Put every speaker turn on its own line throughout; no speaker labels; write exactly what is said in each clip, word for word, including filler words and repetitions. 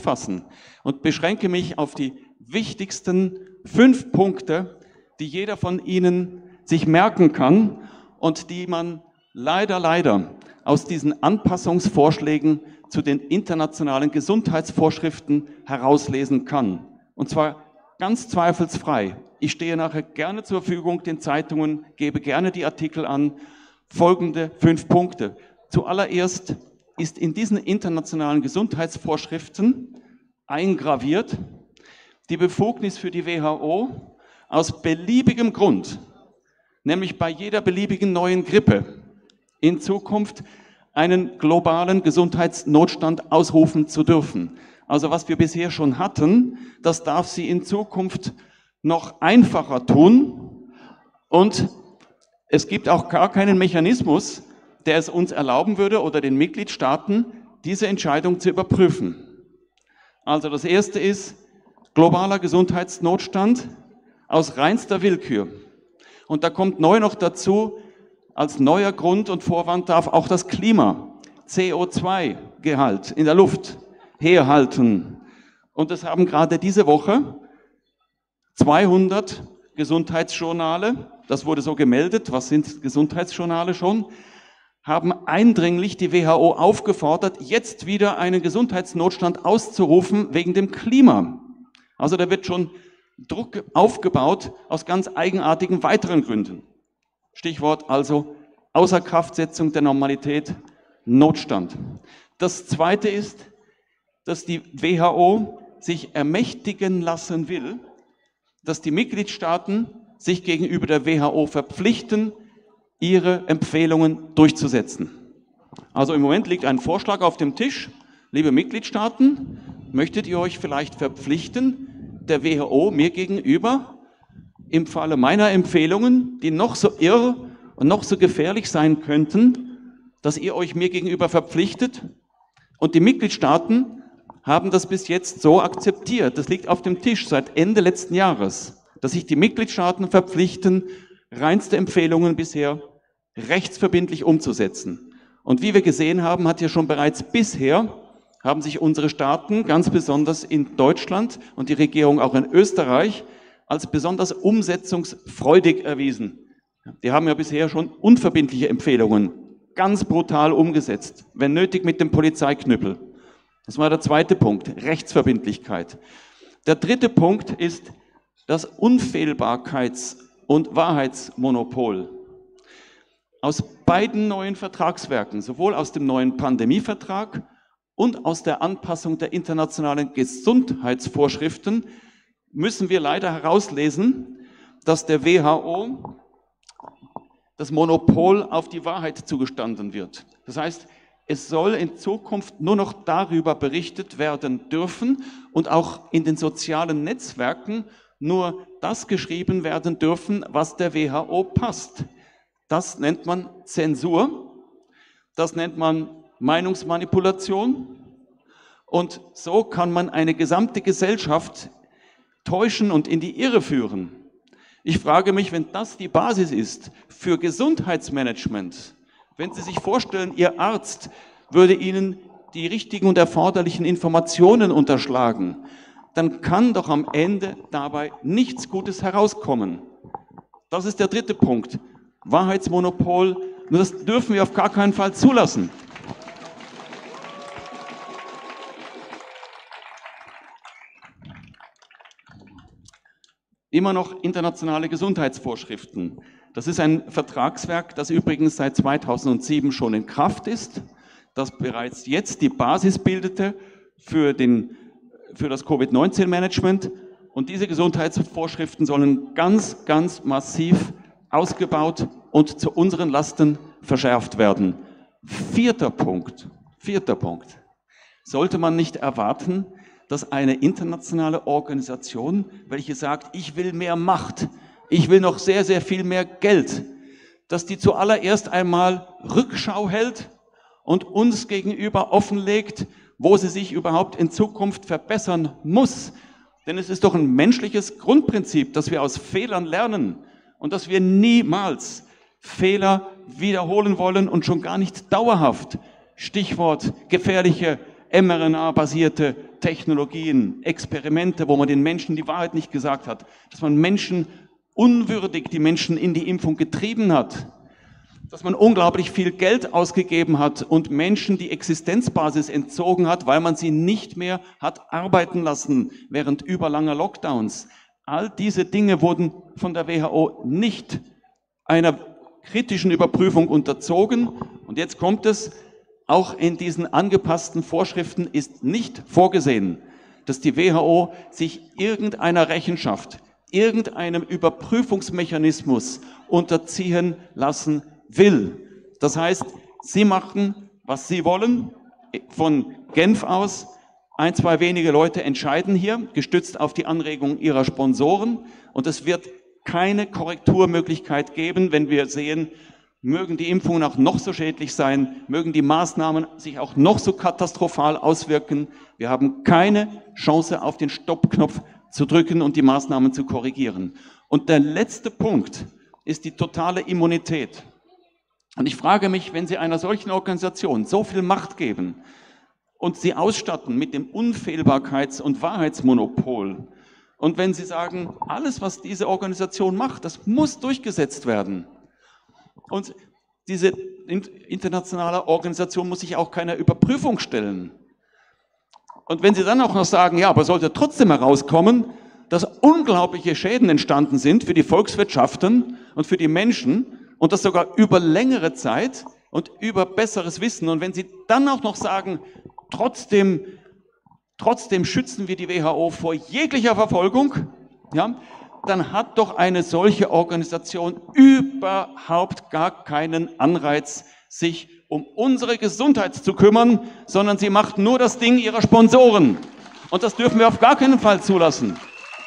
fassen und beschränke mich auf die wichtigsten fünf Punkte, die jeder von Ihnen sich merken kann und die man leider, leider aus diesen Anpassungsvorschlägen zu den internationalen Gesundheitsvorschriften herauslesen kann. Und zwar ganz zweifelsfrei. Ich stehe nachher gerne zur Verfügung den Zeitungen, gebe gerne die Artikel an. Folgende fünf Punkte. Zuallererst ist in diesen internationalen Gesundheitsvorschriften eingraviert die Befugnis für die W H O aus beliebigem Grund, nämlich bei jeder beliebigen neuen Grippe, in Zukunft einen globalen Gesundheitsnotstand ausrufen zu dürfen. Also was wir bisher schon hatten, das darf sie in Zukunft noch einfacher tun und es gibt auch gar keinen Mechanismus, der es uns erlauben würde oder den Mitgliedstaaten, diese Entscheidung zu überprüfen. Also das erste ist globaler Gesundheitsnotstand aus reinster Willkür. Und da kommt neu noch dazu, als neuer Grund und Vorwand darf auch das Klima, C O zwei Gehalt in der Luft herhalten. Und es haben gerade diese Woche zweihundert Gesundheitsjournale, das wurde so gemeldet, was sind Gesundheitsjournale schon, haben eindringlich die W H O aufgefordert, jetzt wieder einen Gesundheitsnotstand auszurufen wegen dem Klima. Also da wird schon Druck aufgebaut aus ganz eigenartigen weiteren Gründen. Stichwort also Außerkraftsetzung der Normalität, Notstand. Das Zweite ist, dass die W H O sich ermächtigen lassen will, dass die Mitgliedstaaten sich gegenüber der W H O verpflichten, ihre Empfehlungen durchzusetzen. Also im Moment liegt ein Vorschlag auf dem Tisch. Liebe Mitgliedstaaten, möchtet ihr euch vielleicht verpflichten, der W H O mir gegenüber im Falle meiner Empfehlungen, die noch so irr und noch so gefährlich sein könnten, dass ihr euch mir gegenüber verpflichtet? Und die Mitgliedstaaten haben das bis jetzt so akzeptiert. Das liegt auf dem Tisch seit Ende letzten Jahres, dass sich die Mitgliedstaaten verpflichten, reinste Empfehlungen bisher rechtsverbindlich umzusetzen. Und wie wir gesehen haben, hat ja schon bereits bisher, haben sich unsere Staaten, ganz besonders in Deutschland und die Regierung auch in Österreich, als besonders umsetzungsfreudig erwiesen. Die haben ja bisher schon unverbindliche Empfehlungen ganz brutal umgesetzt, wenn nötig mit dem Polizeiknüppel. Das war der zweite Punkt, Rechtsverbindlichkeit. Der dritte Punkt ist das Unfehlbarkeits- und Wahrheitsmonopol. Aus beiden neuen Vertragswerken, sowohl aus dem neuen Pandemievertrag und aus der Anpassung der internationalen Gesundheitsvorschriften, müssen wir leider herauslesen, dass der W H O das Monopol auf die Wahrheit zugestanden wird. Das heißt, es soll in Zukunft nur noch darüber berichtet werden dürfen und auch in den sozialen Netzwerken nur das geschrieben werden dürfen, was der W H O passt. Das nennt man Zensur, das nennt man Meinungsmanipulation und so kann man eine gesamte Gesellschaft täuschen und in die Irre führen. Ich frage mich, wenn das die Basis ist für Gesundheitsmanagement, wenn Sie sich vorstellen, Ihr Arzt würde Ihnen die richtigen und erforderlichen Informationen unterschlagen, dann kann doch am Ende dabei nichts Gutes herauskommen. Das ist der dritte Punkt. Wahrheitsmonopol, nur das dürfen wir auf gar keinen Fall zulassen. Immer noch internationale Gesundheitsvorschriften. Das ist ein Vertragswerk, das übrigens seit zweitausendsieben schon in Kraft ist, das bereits jetzt die Basis bildete für, den, für das Covid neunzehn Management. Und diese Gesundheitsvorschriften sollen ganz, ganz massiv ausgebaut und zu unseren Lasten verschärft werden. Vierter Punkt, vierter Punkt. Sollte man nicht erwarten, dass eine internationale Organisation, welche sagt, ich will mehr Macht, ich will noch sehr, sehr viel mehr Geld, dass die zuallererst einmal Rückschau hält und uns gegenüber offenlegt, wo sie sich überhaupt in Zukunft verbessern muss. Denn es ist doch ein menschliches Grundprinzip, dass wir aus Fehlern lernen und dass wir niemals Fehler wiederholen wollen und schon gar nicht dauerhaft. Stichwort gefährliche M R N A-basierte Technologien, Experimente, wo man den Menschen die Wahrheit nicht gesagt hat, dass man Menschen unwürdig die Menschen in die Impfung getrieben hat, dass man unglaublich viel Geld ausgegeben hat und Menschen die Existenzbasis entzogen hat, weil man sie nicht mehr hat arbeiten lassen während überlanger Lockdowns. All diese Dinge wurden von der W H O nicht einer kritischen Überprüfung unterzogen. Und jetzt kommt es, auch in diesen angepassten Vorschriften ist nicht vorgesehen, dass die W H O sich irgendeiner Rechenschaft, irgendeinem Überprüfungsmechanismus unterziehen lassen will. Das heißt, sie machen, was sie wollen, von Genf aus. Ein, zwei wenige Leute entscheiden hier, gestützt auf die Anregungen ihrer Sponsoren. Und es wird keine Korrekturmöglichkeit geben, wenn wir sehen, mögen die Impfungen auch noch so schädlich sein, mögen die Maßnahmen sich auch noch so katastrophal auswirken. Wir haben keine Chance, auf den Stoppknopf zu drücken und die Maßnahmen zu korrigieren. Und der letzte Punkt ist die totale Immunität. Und ich frage mich, wenn Sie einer solchen Organisation so viel Macht geben und sie ausstatten mit dem Unfehlbarkeits- und Wahrheitsmonopol, und wenn Sie sagen, alles, was diese Organisation macht, das muss durchgesetzt werden. Und diese internationale Organisation muss sich auch keiner Überprüfung stellen. Und wenn Sie dann auch noch sagen, ja, aber sollte trotzdem herauskommen, dass unglaubliche Schäden entstanden sind für die Volkswirtschaften und für die Menschen und das sogar über längere Zeit und über besseres Wissen. Und wenn Sie dann auch noch sagen, trotzdem, trotzdem schützen wir die W H O vor jeglicher Verfolgung, ja, dann hat doch eine solche Organisation überhaupt gar keinen Anreiz, sich um unsere Gesundheit zu kümmern, sondern sie macht nur das Ding ihrer Sponsoren. Und das dürfen wir auf gar keinen Fall zulassen.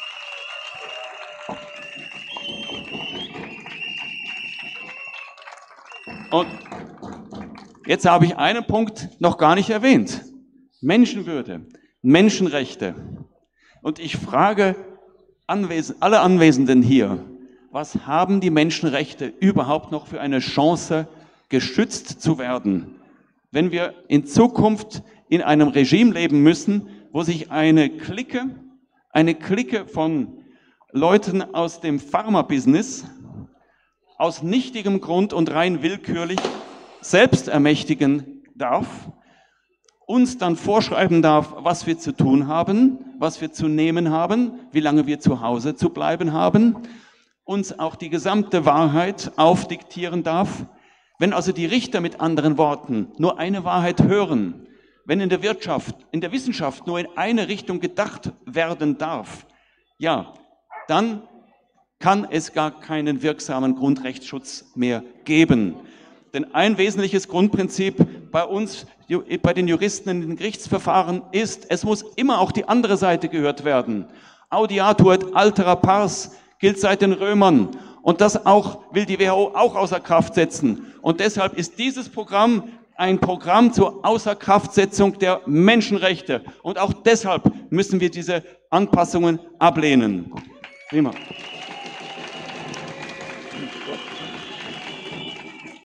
Und jetzt habe ich einen Punkt noch gar nicht erwähnt. Menschenwürde, Menschenrechte. Und ich frage Anwes- alle Anwesenden hier, was haben die Menschenrechte überhaupt noch für eine Chance, geschützt zu werden, wenn wir in Zukunft in einem Regime leben müssen, wo sich eine Clique, eine Clique von Leuten aus dem Pharma-Business aus nichtigem Grund und rein willkürlich selbst ermächtigen darf, uns dann vorschreiben darf, was wir zu tun haben, was wir zu nehmen haben, wie lange wir zu Hause zu bleiben haben, uns auch die gesamte Wahrheit aufdiktieren darf. Wenn also die Richter mit anderen Worten nur eine Wahrheit hören, wenn in der Wirtschaft, in der Wissenschaft nur in eine Richtung gedacht werden darf, ja, dann kann es gar keinen wirksamen Grundrechtsschutz mehr geben. Denn ein wesentliches Grundprinzip bei uns, bei den Juristen in den Gerichtsverfahren ist, es muss immer auch die andere Seite gehört werden. Audiatur et altera pars gilt seit den Römern. Und das auch will die W H O auch außer Kraft setzen. Und deshalb ist dieses Programm ein Programm zur Außerkraftsetzung der Menschenrechte. Und auch deshalb müssen wir diese Anpassungen ablehnen. Prima.